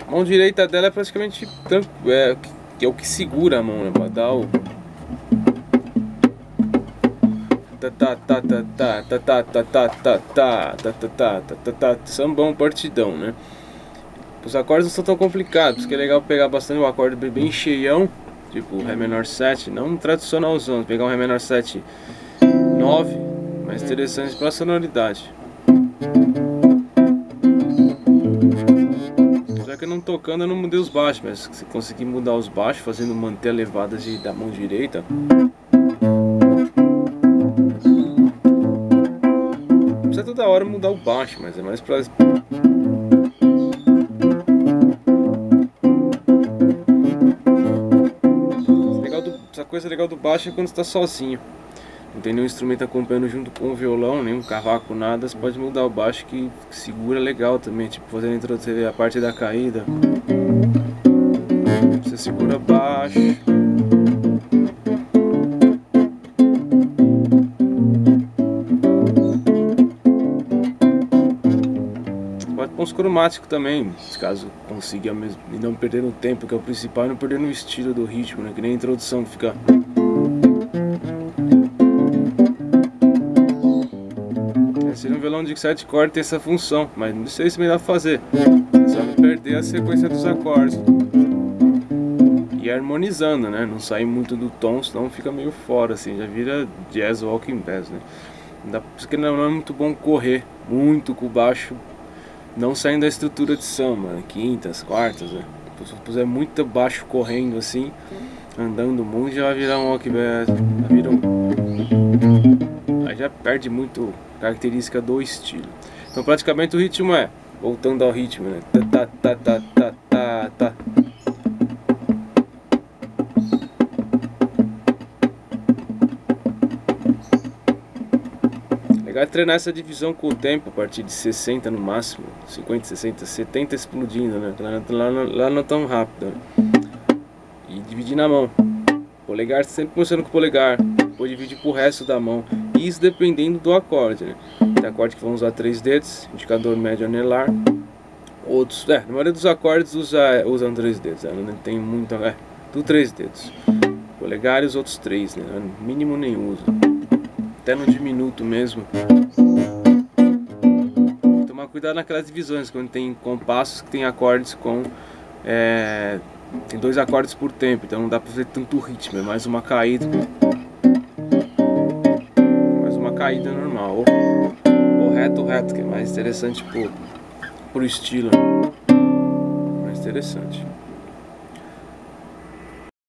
A mão direita dela é praticamente é o que segura a mão, né? Pra dar o sambão partidão, né? Os acordes não são tão complicados, porque é legal pegar bastante um acorde bem cheião, tipo Ré menor 7, não um tradicionalzão, pegar um Ré menor 7 9, mais interessante para sonoridade. Já que eu não tocando, eu não mudei os baixos, mas se conseguir mudar os baixos, fazendo manter a levada da mão direita, não precisa toda hora mudar o baixo, mas é mais pra... Essa coisa legal do baixo é quando você está sozinho, não tem nenhum instrumento acompanhando junto com o violão, nenhum cavaco, nada. Você pode mudar o baixo que segura legal também, tipo fazendo introduzir a parte da caída. Você segura baixo, pode pôr uns cromáticos também, caso consiga mesmo, e não perder no tempo, que é o principal, e não perder no estilo do ritmo, né? Que nem a introdução fica... Seria um violão de 7 cordas tem essa função, mas não sei se me dá pra fazer. É só não perder a sequência dos acordes. E harmonizando, né? Não sair muito do tom, senão fica meio fora, assim, já vira jazz walking bass, né? Porque não é muito bom correr muito com o baixo, não saindo da estrutura de samba, né? Quintas, quartas, né? Se puser muito baixo correndo assim, andando muito, já vai virar um walking bass, aí já perde muito característica do estilo. Então praticamente o ritmo é, voltando ao ritmo, né? Ta, ta, ta, ta, ta, ta. Legal é treinar essa divisão com o tempo, a partir de 60 no máximo, 50, 60, 70 explodindo, né? Lá não é tão rápido, né? E dividir na mão. Polegar sempre começando com o polegar, depois dividir pro resto da mão. Isso dependendo do acorde, né? Tem acorde que vão usar 3 dedos, indicador médio anelar. Outros, na maioria dos acordes usam 3 dedos, né? Não tem muito, tudo 3 dedos. Polegar e os outros 3, né? No mínimo nem uso. Até no diminuto mesmo. Tomar cuidado naquelas divisões, quando tem compassos que tem acordes com... tem 2 acordes por tempo, então não dá pra fazer tanto ritmo, é mais uma caída. Mais uma caída normal. Ou reto, que é mais interessante pro estilo. Mais interessante.